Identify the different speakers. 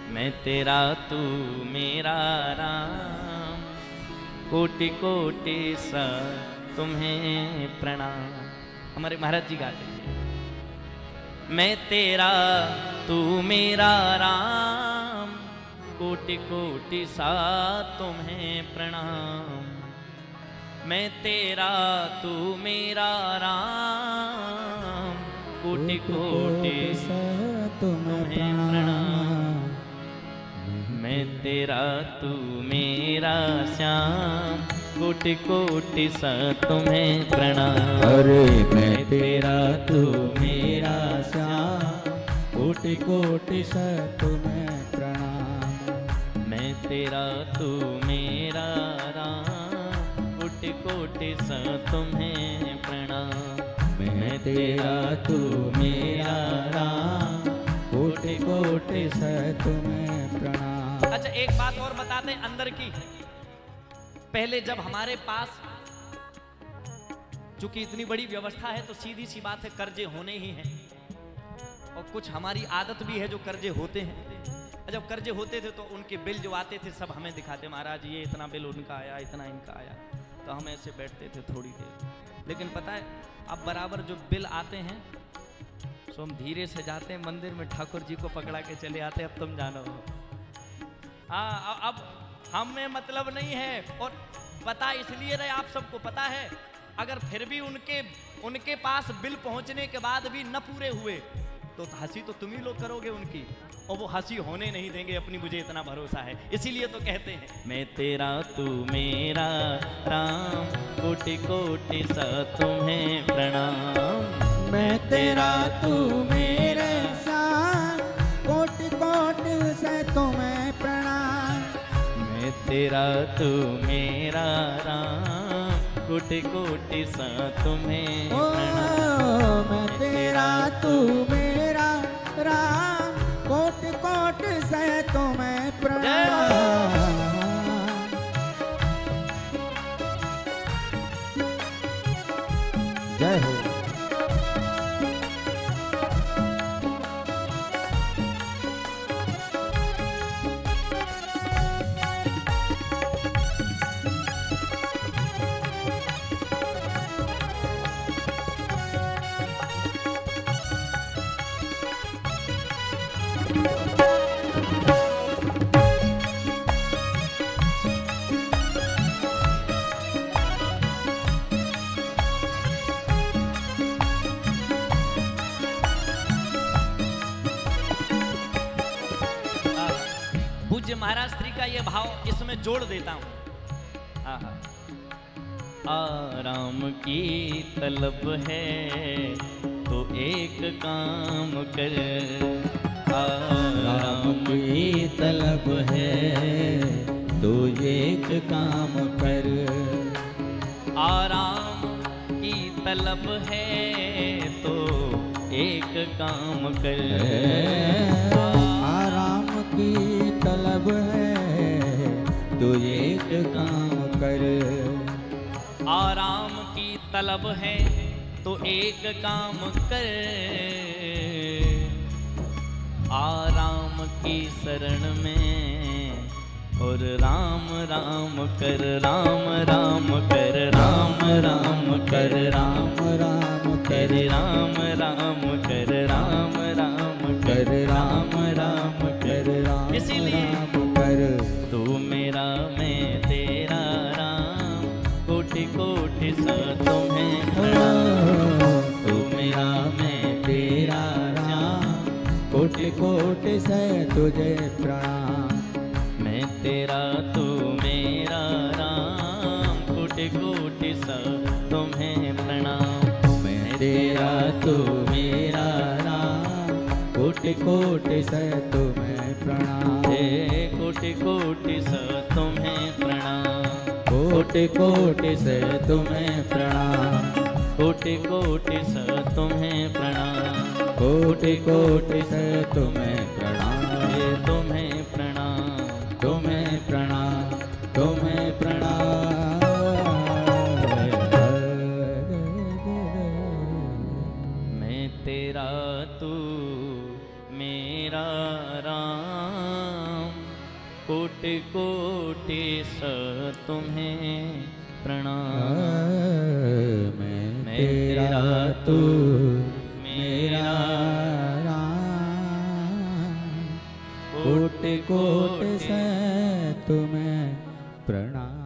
Speaker 1: मैं तेरा तू मेरा राम, कोटि कोटि सा तुम्हें प्रणाम। हमारे महाराज जी गाते थे, मैं तेरा तू मेरा राम, कोटि कोटि सा तुम्हें प्रणाम। मैं तेरा तू मेरा राम, कोटि कोटि सा तुम्हें प्रणाम। मैं तेरा तू मेरा श्याम, कोटि कोटि सा तुम्हें प्रणाम।
Speaker 2: अरे मैं तेरा तू मेरा श्याम, कोटि कोटि सा तुम्हें प्रणाम।
Speaker 1: मैं तेरा तू मेरा राम, कोटि कोटि सा तुम्हें प्रणाम।
Speaker 2: मैं तेरा तू मेरा राम, कोटि कोटि सा तुम्हें प्रणाम।
Speaker 1: अच्छा एक बात और बता दें अंदर की। पहले जब हमारे पास चूंकि इतनी बड़ी व्यवस्था है तो सीधी सी बात है कर्जे होने ही हैं, और कुछ हमारी आदत भी है जो कर्जे होते हैं। जब कर्जे होते थे तो उनके बिल जो आते थे सब हमें दिखाते, महाराज ये इतना बिल उनका आया, इतना इनका आया, तो हम ऐसे बैठते थे थोड़ी देर। लेकिन पता है अब बराबर जो बिल आते हैं तो हम धीरे से जाते हैं मंदिर में, ठाकुर जी को पकड़ा के चले आते हैं, अब तुम जानो। हाँ अब हमें मतलब नहीं है, और पता इसलिए रहे आप सबको पता है, अगर फिर भी उनके पास बिल पहुंचने के बाद भी न पूरे हुए तो हंसी तो तुम ही लोग करोगे उनकी, और वो हंसी होने नहीं देंगे अपनी, मुझे इतना भरोसा है। इसीलिए तो कहते हैं मैं तेरा तू मेरा राम, कोटि कोटि सा तुम्हें प्रणाम।
Speaker 2: मैं तेरा तू मेरे श्याम, कोटि कोटि से तुम्हें प्रणाम।
Speaker 1: मैं तेरा तू मेरा राम, कोटि कोटि सा तुम्हें प्रणाम।
Speaker 2: मैं तेरा तू मेरा राम, कोटि कोटि से तुम्हें प्रणाम। जय हो।
Speaker 1: पूज्य महाराज श्री का ये भाव इसमें जोड़ देता हूं। आराम की तलब है तो एक काम कर,
Speaker 2: आराम की तलब है तो एक काम कर।
Speaker 1: आराम की तलब है तो एक काम कर।
Speaker 2: आराम की तलब है तो एक काम कर।
Speaker 1: आराम की तलब है तो एक काम कर। आराम की शरण में और राम राम कर, राम राम कर, राम राम कर, राम राम कर, राम राम कर, राम राम कर, राम राम कर, राम
Speaker 2: इसीलिए कर।
Speaker 1: तू मेरा मैं तेरा राम, कोटि कोटि सा तुम्हें प्रणाम।
Speaker 2: तू मेरा मैं तेरा राम, कोटि कोटि से तुझे प्रणाम।
Speaker 1: मैं तेरा तू मेरा राम, कोटि कोटि सा तुम्हें प्रणाम।
Speaker 2: मैं तेरा तू मेरा राम, कोटि कोटि से तुम्हें प्रणाम।
Speaker 1: कोटि कोटि सा तुम्हें प्रणाम।
Speaker 2: कोटि कोटि से तुम्हें प्रणाम।
Speaker 1: कोटि कोटि सा तुम्हें प्रणाम।
Speaker 2: कोटि कोटि से तुम्हें प्रणाम।
Speaker 1: तुम्हें प्रणाम,
Speaker 2: तुम्हें प्रणाम, तुम्हें प्रणाम।
Speaker 1: मैं तेरा तू मेरा राम, कोटि स तुम्हें प्रणाम।
Speaker 2: मैं तेरा तू मेरा राम, कोटि कोटि से तुम्हें प्रणाम।